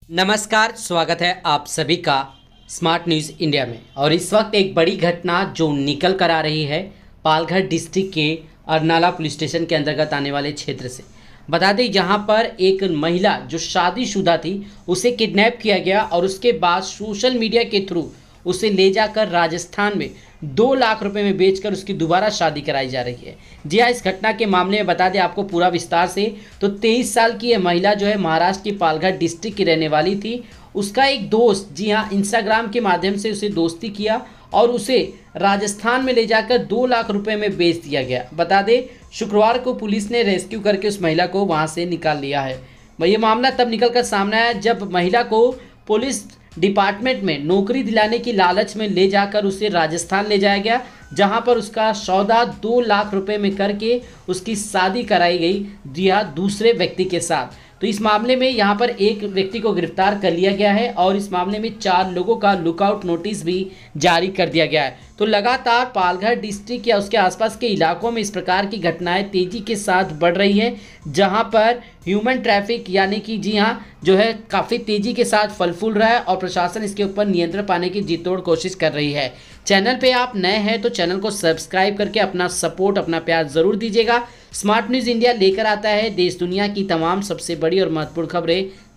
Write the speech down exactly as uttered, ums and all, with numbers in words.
नमस्कार, स्वागत है आप सभी का स्मार्ट न्यूज़ इंडिया में। और इस वक्त एक बड़ी घटना जो निकल कर आ रही है पालघर डिस्ट्रिक्ट के अरनाला पुलिस स्टेशन के अंतर्गत आने वाले क्षेत्र से। बता दें यहाँ पर एक महिला जो शादीशुदा थी उसे किडनैप किया गया और उसके बाद सोशल मीडिया के थ्रू उसे ले जाकर राजस्थान में दो लाख रुपए में बेचकर उसकी दोबारा शादी कराई जा रही है। जी हाँ, इस घटना के मामले में बता दें आपको पूरा विस्तार से। तो तेईस साल की यह महिला जो है महाराष्ट्र की पालघर डिस्ट्रिक्ट की रहने वाली थी। उसका एक दोस्त, जी हाँ, इंस्टाग्राम के माध्यम से उसे दोस्ती किया और उसे राजस्थान में ले जाकर दो लाख रुपए में बेच दिया गया। बता दें शुक्रवार को पुलिस ने रेस्क्यू करके उस महिला को वहाँ से निकाल लिया है। ये मामला तब निकल कर सामने आया जब महिला को पुलिस डिपार्टमेंट में नौकरी दिलाने की लालच में ले जाकर उसे राजस्थान ले जाया गया, जहां पर उसका सौदा दो लाख रुपए में करके उसकी शादी कराई गई, दिया दूसरे व्यक्ति के साथ। तो इस मामले में यहां पर एक व्यक्ति को गिरफ्तार कर लिया गया है और इस मामले में चार लोगों का लुकआउट नोटिस भी जारी कर दिया गया है। तो लगातार पालघर डिस्ट्रिक्ट या उसके आसपास के इलाकों में इस प्रकार की घटनाएं तेजी के साथ बढ़ रही है, जहां पर ह्यूमन ट्रैफिक यानी कि जी हाँ जो है काफ़ी तेज़ी के साथ फल फूल रहा है और प्रशासन इसके ऊपर नियंत्रण पाने की जी तोड़ कोशिश कर रही है। चैनल पे आप नए हैं तो चैनल को सब्सक्राइब करके अपना सपोर्ट, अपना प्यार ज़रूर दीजिएगा। स्मार्ट न्यूज़ इंडिया लेकर आता है देश दुनिया की तमाम सबसे बड़ी और महत्वपूर्ण खबरें